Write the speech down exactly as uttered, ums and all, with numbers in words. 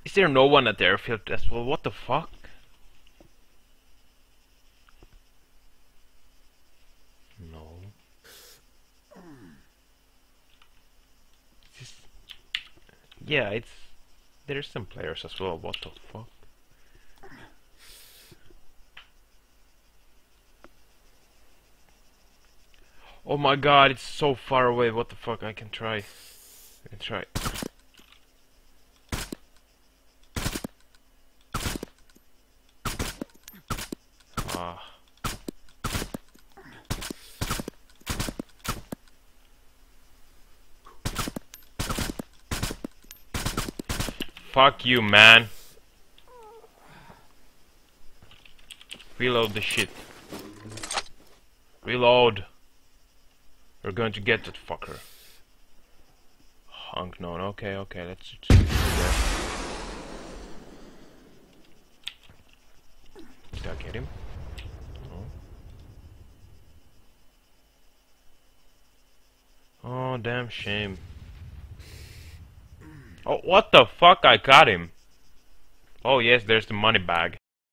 Is there no one at the airfield as well? What the fuck? No. This... Yeah, it's... There's some players as well. What the fuck? Oh my god, it's so far away. What the fuck? I can try. I can try. Ah. Fuck you, man. Reload the shit. Reload. We're going to get that fucker. Hunk known. Okay, okay, let's just go there. Did I get him? No. Oh, damn shame. Oh, what the fuck? I got him. Oh yes, there's the money bag.